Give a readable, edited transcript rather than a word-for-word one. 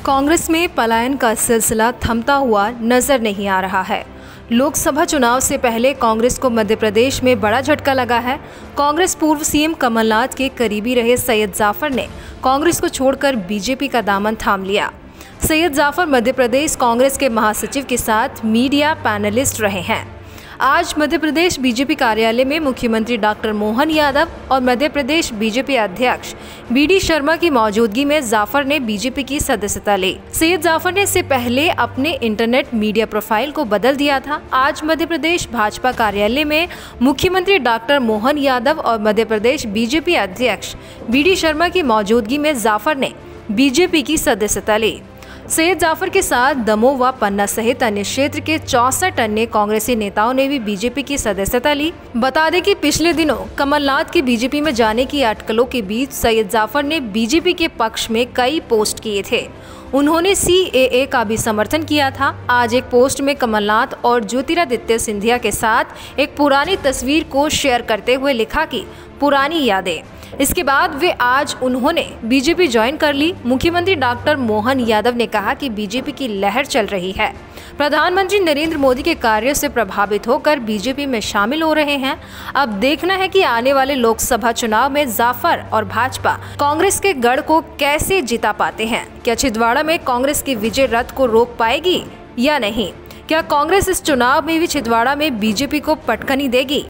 कांग्रेस में पलायन का सिलसिला थमता हुआ नजर नहीं आ रहा है। लोकसभा चुनाव से पहले कांग्रेस को मध्य प्रदेश में बड़ा झटका लगा है। कांग्रेस पूर्व सीएम कमलनाथ के करीबी रहे सैयद जाफर ने कांग्रेस को छोड़कर बीजेपी का दामन थाम लिया। सैयद जाफर मध्य प्रदेश कांग्रेस के महासचिव के साथ मीडिया पैनलिस्ट रहे हैं। आज मध्य प्रदेश बीजेपी कार्यालय में मुख्यमंत्री डॉक्टर मोहन यादव और मध्य प्रदेश बीजेपी अध्यक्ष बीडी शर्मा की मौजूदगी में जाफर ने बीजेपी की सदस्यता ली। सैयद जाफर ने इससे पहले अपने इंटरनेट मीडिया प्रोफाइल को बदल दिया था। आज मध्य प्रदेश भाजपा कार्यालय में मुख्यमंत्री डॉक्टर मोहन यादव और मध्य प्रदेश बीजेपी अध्यक्ष बीडी शर्मा की मौजूदगी में जाफर ने बीजेपी की सदस्यता ली। सैयद जाफर के साथ दमोह व पन्ना सहित अन्य क्षेत्र के 64 अन्य कांग्रेसी नेताओं ने भी बीजेपी की सदस्यता ली। बता दें कि पिछले दिनों कमलनाथ के बीजेपी में जाने की अटकलों के बीच सैयद जाफर ने बीजेपी के पक्ष में कई पोस्ट किए थे। उन्होंने सीएए का भी समर्थन किया था। आज एक पोस्ट में कमलनाथ और ज्योतिरादित्य सिंधिया के साथ एक पुरानी तस्वीर को शेयर करते हुए लिखा कि पुरानी यादें। इसके बाद वे आज उन्होंने बीजेपी ज्वाइन कर ली। मुख्यमंत्री डॉक्टर मोहन यादव ने कहा कि बीजेपी की लहर चल रही है। प्रधानमंत्री नरेंद्र मोदी के कार्यों से प्रभावित होकर बीजेपी में शामिल हो रहे हैं। अब देखना है कि आने वाले लोकसभा चुनाव में जाफर और भाजपा कांग्रेस के गढ़ को कैसे जिता पाते हैं। क्या छिंदवाड़ा में कांग्रेस की विजय रथ को रोक पाएगी या नहीं? क्या कांग्रेस इस चुनाव में भी छिंदवाड़ा में बीजेपी को पटखनी देगी?